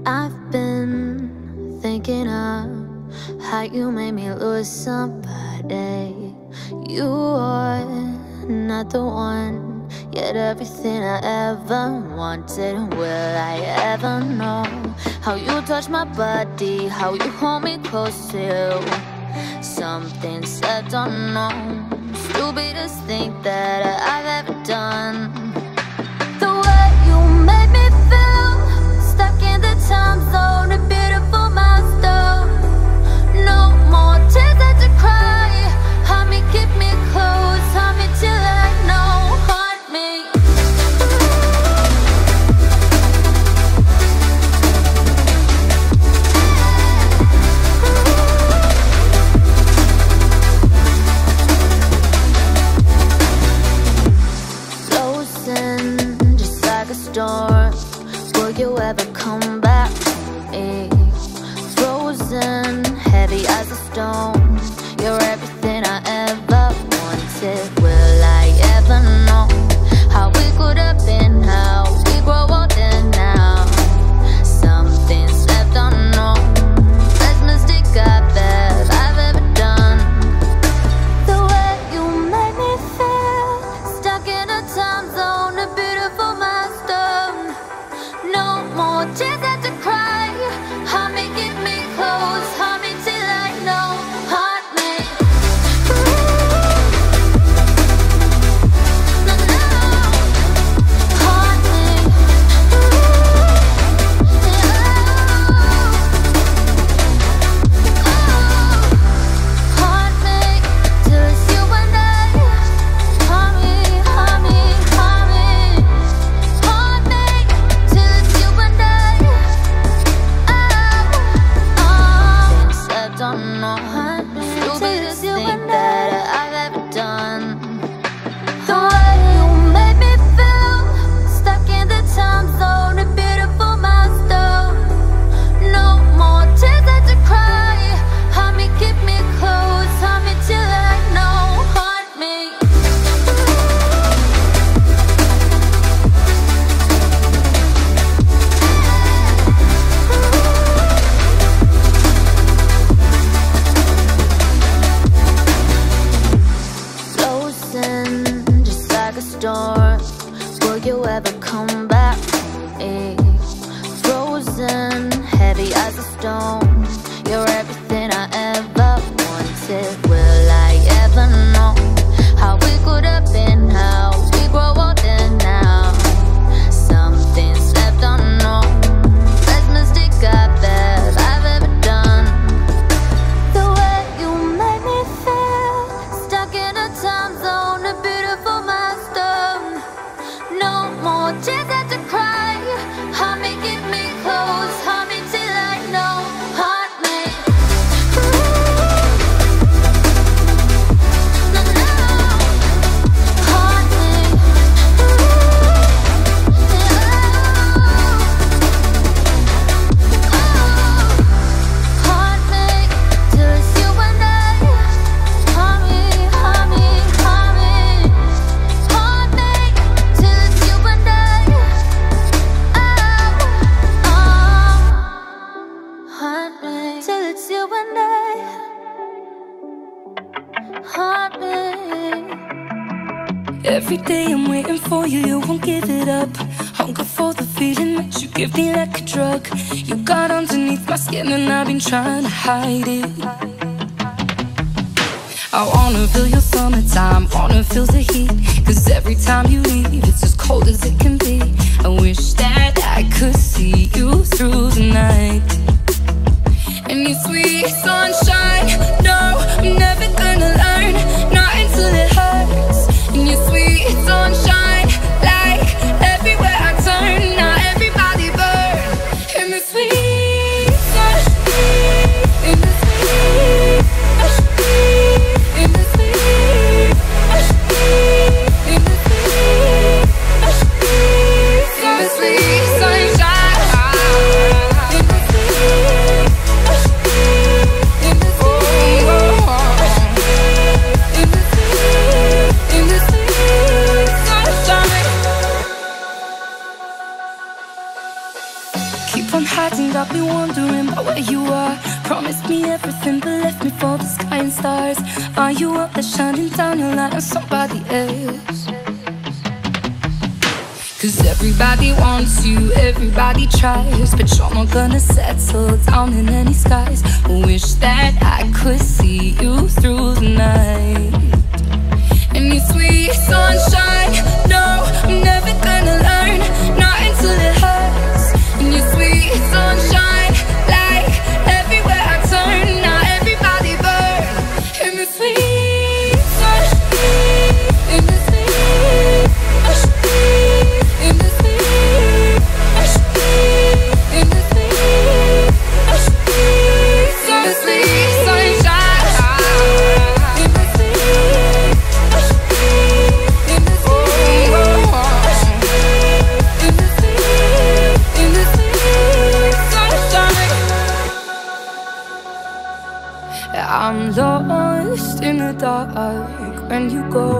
I've been thinking of how you made me lose somebody. You are not the one, yet everything I ever wanted. Will I ever know how you touch my body, how you hold me close to you? Something's left unknown, stupidest thing that I've ever done. The way you made me feel, stuck in the time zone, a beautiful milestone. No more tears left to cry. Hold me, keep me close, hold me till I know. Haunt me. Frozen, just like a storm. Will you ever come back to me? Frozen, heavy as a stone. You're everything I ever wanted. Will I ever know how we could have been, how we grow older now? Something's left unknown, best mistake I've ever done. The way you made me feel, stuck in a time zone, a beautiful milestone. No more tears left to cry. Hold me, keep me close, hold me till I know. Haunt me. No, no. Haunt me. Haunt me till it's you and I. Haunt me, haunt me, haunt me. Haunt me till it's you and I. Things I don't know. Stupidest thing that I've ever done. The way you made me feel, stuck in the time zone, a beautiful milestone. No more tears left to cry. Hold me, keep me close, hold me till I know. Haunt me. Frozen, just like a storm. Will you ever come back to me? Frozen, heavy as a stone. You're everything I ever wanted. Will I ever know how we could have been, how we grow older now? Something's left unknown, best mistake I've ever done. The way you made me feel, stuck in a time zone, a beautiful milestone. No more tears left to cry. Hold me, keep me close, hold me till I know. Haunt me. No, no. Haunt me. Haunt me till it's you and I. Haunt me, haunt me, haunt me. Haunt me till it's you and I. Haunt me till it's you and I. Haunt me. Every day I'm waiting for you, you won't give it up. Hunger for the feeling that you give me like a drug. You got underneath my skin and I've been trying to hide it. I wanna feel your summertime, wanna feel the heat. Cause every time you leave, it's as cold as it can be. I wish that I could see you through the night. And your sweet sunshine, no, I'm never gonna learn, not until it hurts. And your sweet sunshine, like everywhere I turn, now everybody burn. And the sweet sunshine, in the sweet sunshine, in the sweet sunshine, in the sweet sunshine, in the sweet sunshine, in the sweet sunshine, in the sweet got me wondering about where you are. Promised me everything but left me for the sky and stars. Are you up there shining down your light on somebody else? Cause everybody wants you, everybody tries, but you're not gonna settle down in any skies. Wish that I could see you through the night. And your sweet sunshine, no, I'm never gonna learn, not until it hurts. And your sweet sunshine, like everywhere I turn, now everybody burn. And the sweet sunshine, and the sweet sunshine, and the sweet sunshine, and the sweet sunshine, the sweet sunshine, and the sweet I'm lost in the dark when you go,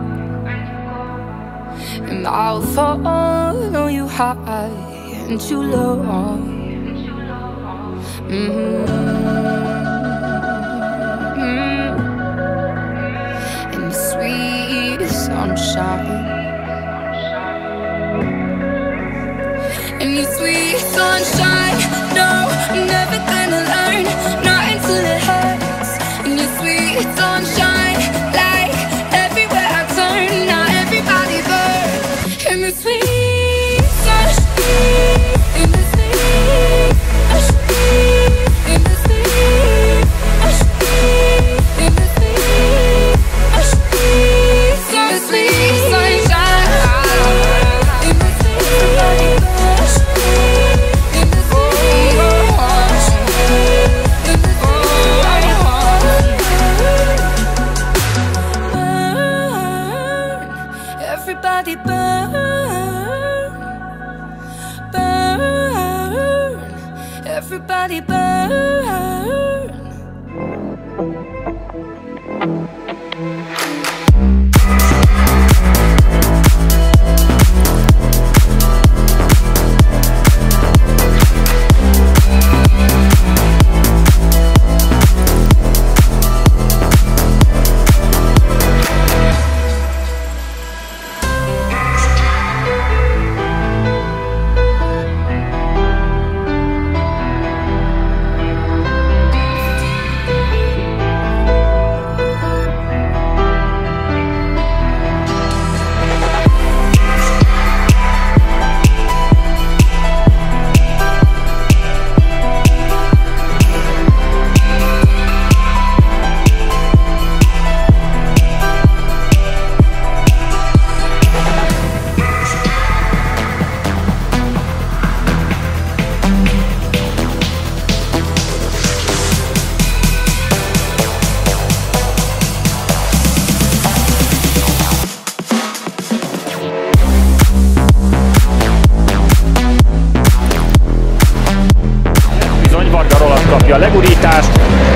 and I'll follow you high and you low. In the sweet sunshine, in the sweet sunshine, no, I'm never gonna learn, not until it hurts. In the sweet sunshine, like everywhere I turn, now everybody burns. In the sweet sunshine, in the sweet sunshine, in the sweet sunshine, in the sweet sunshine, in the sweet sunshine, in the sweet everybody burn, burn, everybody burn. Varga Roland kapja a legurítást.